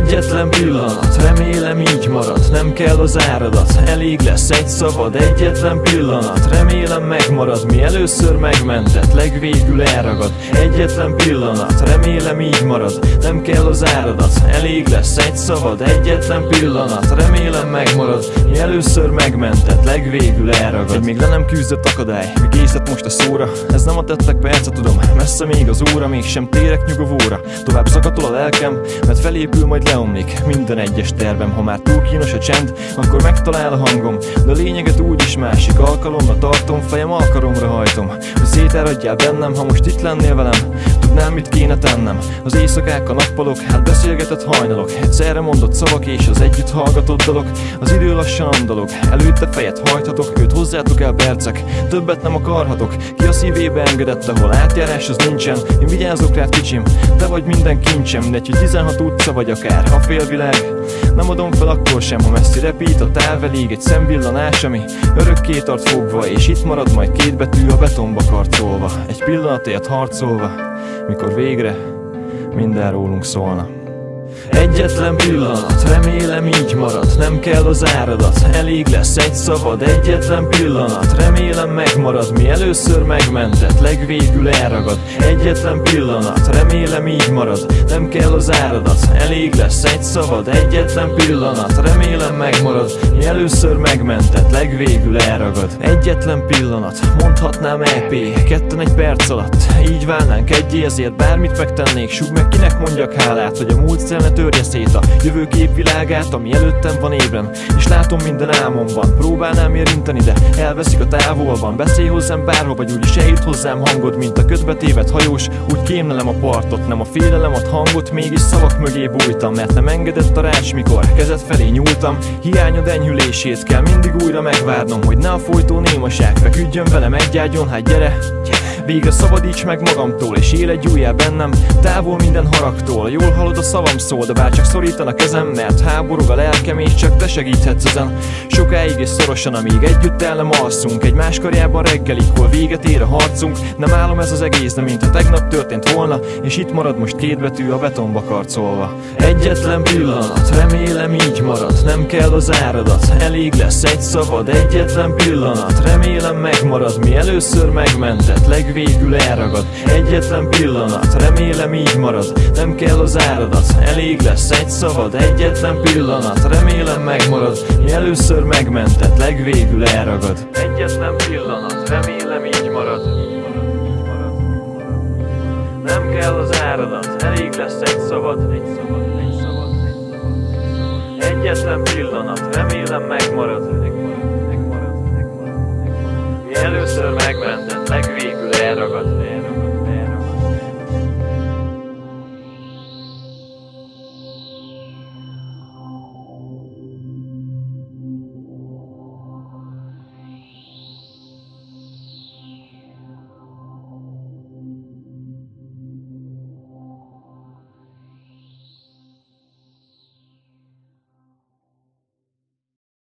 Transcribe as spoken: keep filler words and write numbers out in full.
Egyetlen pillanat, remélem így marad, nem kell az áradat, elég lesz egy szavad. Egyetlen pillanat, remélem megmarad, mi először megmentett, legvégül elragad. Egyetlen pillanat, remélem így marad, nem kell az áradat, elég lesz egy szavad. Egyetlen pillanat, remélem megmarad, mi először megmentett, legvégül elragad. Egy még le nem küzdött akadály, mi készít most a szóra, ez nem a tettek perce, tudom, messze még az óra, mégsem térek nyugovóra. Tovább szakatol a lelkem, mert felépül, majd leomlik minden egyes tervem. Ha már túl kínos a csend, akkor megtalál a hangom, de a lényeget úgyis másik alkalomra tartom, fejem alkalomra hajtom, hogy szétáradjál bennem. Ha most itt lennél velem, tudnám, mit kéne tennem. Az éjszakák, a nappalok, hát beszélgetett hajnalok, egyszerre mondott szavak és az együtt hallgatott dalok. Az idő lassan andalog, előtte fejet hajthatok, őt hozzátok el percek, többet nem akarhatok. Ki a szívébe engedett, ahol átjárás az nincsen, én vigyázok rád kicsim, te vagy minden kincsem. Mindegy, hogy tizenhat utca vagy akár a félvilág, nem adom fel akkor sem, ha messzi repít a táv. Elég egy szemvillanás, ami örökké tart fogva, és itt marad majd két betű a betonba karcolva, egy pillanatért harcolva, mikor végre minden rólunk szólna. Egyetlen pillanat, remélem így marad, nem kell az áradat, elég lesz egy szavad. Egyetlen pillanat, remélem megmarad, mi először megmentett, legvégül elragad. Egyetlen pillanat, remélem így marad, nem kell az áradat, elég lesz egy szavad. Egyetlen pillanat, remélem megmarad, mi először megmentett, legvégül elragad. Egyetlen pillanat, mondhatnám é pé, ketten egy perc alatt, így válnánk egyé, ezért bármit megtennék. Súg meg, kinek mondjak hálát, hogy a múlt szel ne törje szét a jövőkép világát, ami előttem van ébren, és látom minden álmomban. Próbálnám érinteni, de elveszik a távolban. Beszélj hozzám bárhol, vagy úgyis eljut hozzám hangod, mint a ködbe tévedt hajós. Úgy kémlelem a partot, nem a félelem ad hangot, mégis szavak mögé bújtam, mert nem engedett a rács, mikor kezed felé nyúltam. Hiányod enyhülését kell mindig újra megvárnom, hogy ne a folytó némaság feküdjön velem egy ágyon. Hát gyere, végre szabadíts meg magamtól, és él egy újjá bennem, távol minden haragtól. Jól hallod a szavam szól, de bár csak szorítan a kezem, mert háborog a lelkem, és csak te segíthetsz ezen. Sokáig és szorosan, amíg együtt el nem alszunk, egymás karjában reggelig, hol véget ér a harcunk. Nem állom ez az egész, de mintha tegnap történt volna, és itt marad most két betű a betonba karcolva. Egyetlen pillanat, remélem így marad, nem kell az áradat, elég lesz egy szavad. Egyetlen pillanat, remélem megmarad, mi először megmentett, legvégül elragad. Egyetlen pillanat, remélem így marad, nem kell az áradat, elég lesz egy szavad. Egyetlen pillanat, remélem megmarad, mi először megmentett, legvégül elragad. Egyetlen pillanat, remélem így marad, nem kell az áradat, elég lesz egy szavad. Egyetlen pillanat, remélem megmarad, mi először megment.